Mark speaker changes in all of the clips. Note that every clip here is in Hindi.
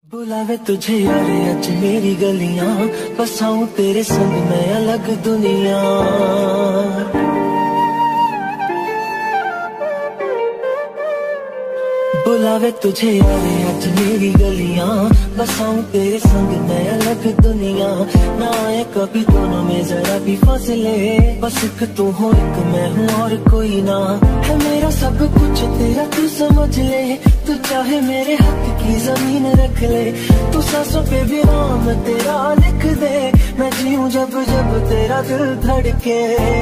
Speaker 1: बुलावे तुझे यार आज मेरी गलियां, बसाऊं तेरे संग मैं अलग दुनिया। बुलावे तुझे यार आज मेरी गलियां, बसाऊं तेरे संग मैं अलग दुनिया। ना आए कभी दोनों में जरा भी फासले, बस एक तू हो एक मैं हूँ और कोई ना। है मेरा सब कुछ तेरा तू समझ ले, तू चाहे मेरे हक की जमीन रख ले। तू सांसों पे भी नाम तेरा लिख दे, मैं जीऊं जब जब तेरा दिल धड़के।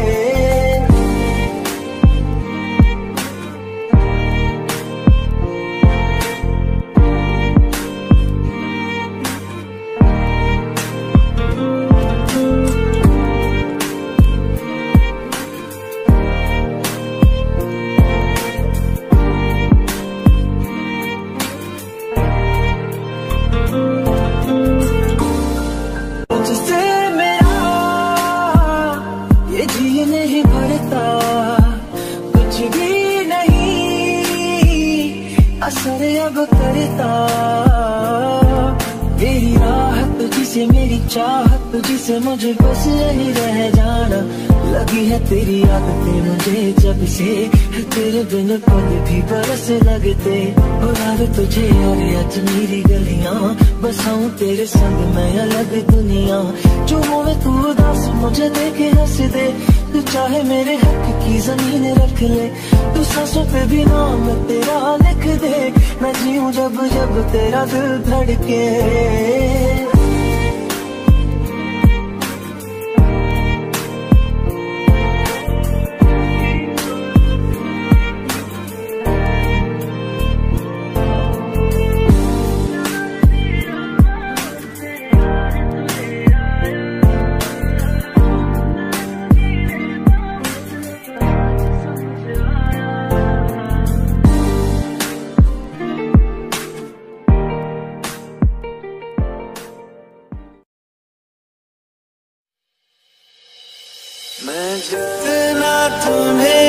Speaker 1: नहीं भरता कुछ भी नहीं, असर अब करता। तेरी राहत तुझसे मेरी चाहत तुझसे मुझे बस यही रह जाना। लगी है तेरी आदतें मुझे जब से, तेरे बिन पल भी बरस लगते। बुलावे तुझे और आज मेरी गलियां, बसाऊं तेरे संग मैं अलग दुनिया। जो होवे तू उदास मुझे देखे हंस दे, तू चाहे मेरे हक की जमीन रख ले। तू सांसों पे भी नाम तेरा लिख दे, मैं जीऊं जब जब तेरा दिल धड़के। मैं जितना तुम्हें